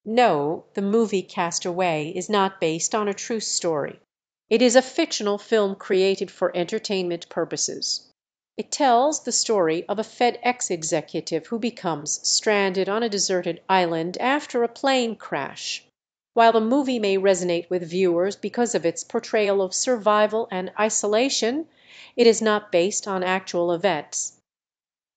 No, the movie Cast Away is not based on a true story. It is a fictional film created for entertainment purposes. It tells the story of a FedEx executive who becomes stranded on a deserted island after a plane crash. While the movie may resonate with viewers because of its portrayal of survival and isolation, it is not based on actual events.